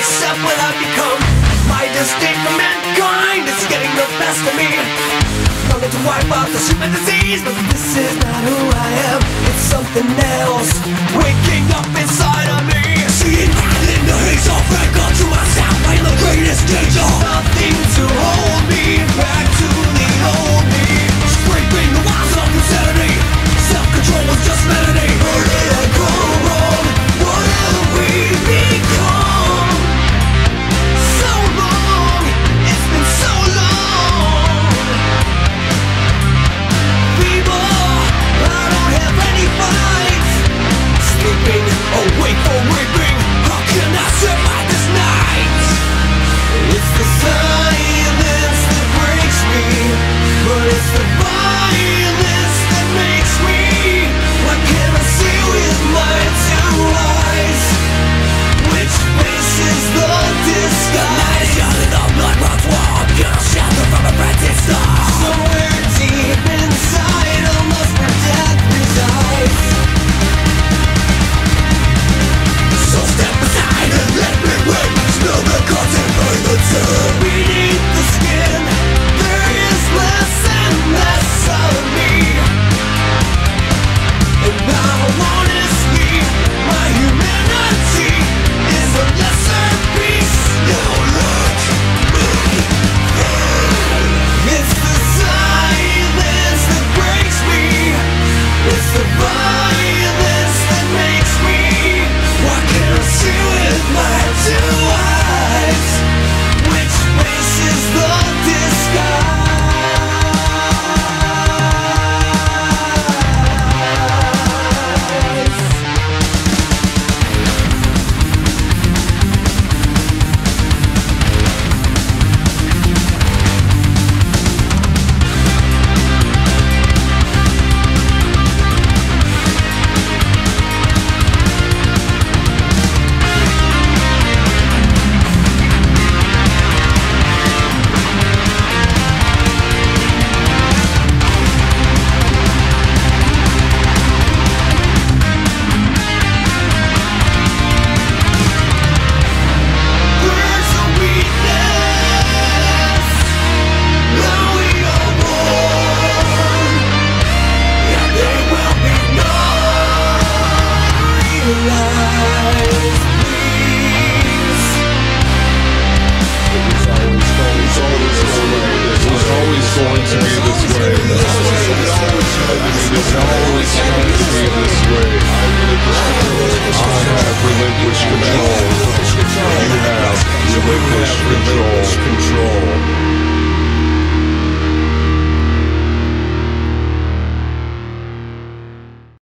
accept what I've become. My disdain for mankind is getting the best of me. Longing to wipe out the human disease, but this is not who I am. It's something else waking up inside of me. Seeing in the haze of record to myself, I'm the greatest danger. Nothing to hold me back to the old me. Scraping the walls of insanity. Self-control was just vanity. Where did I go wrong? What have we become? So long, it's been so long. Feeble, I don't have any fights. Sleeping, awake for reaping. How can I survive this night? It's the silence that breaks me, but it's the violence that makes me. What can I see with my two eyes? Which face is the disguise? Shouting the blood runs warm, you'll shelter from a frenzied storm. Somewhere deep inside, a lust for death resides. So step aside and let me win. Spill the curtain, burn the turn. Beneath the skin, there is less and less of me. And now honestly, my humanity is a lesser piece. Now let me burn. It's the silence that breaks me. It's the violence that makes me. What can I see with my two eyes? Which face is the disguise? Control.